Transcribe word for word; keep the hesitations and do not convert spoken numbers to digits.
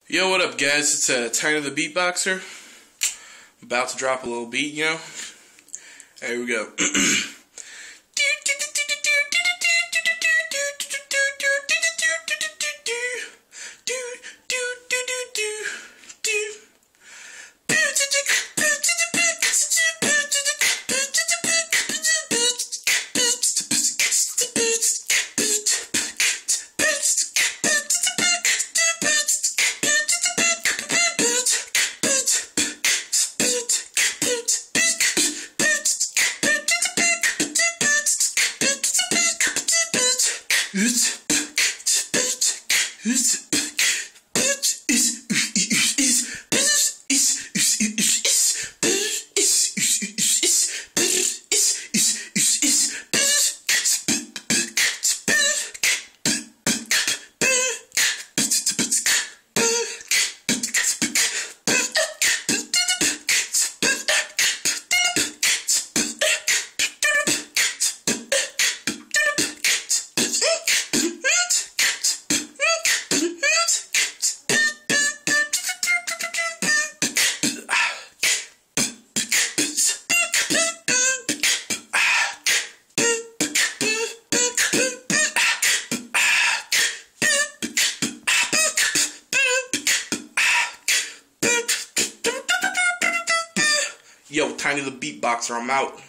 Yo, what up, guys? It's uh, Tinythebeatboxer. About to drop a little beat, you know? Here we go. Yo, Tinythebeatboxer, I'm out.